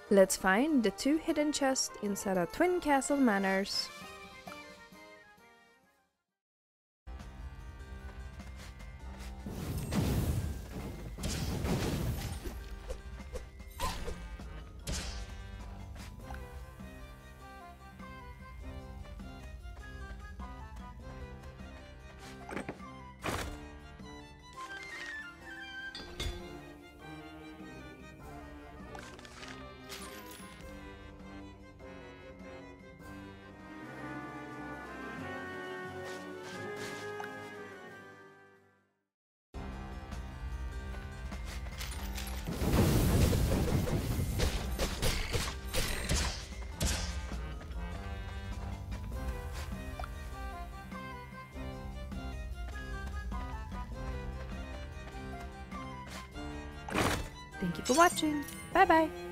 Let's find the 2 hidden chests inside of Twin Castle Manors. Thank you for watching. Bye bye.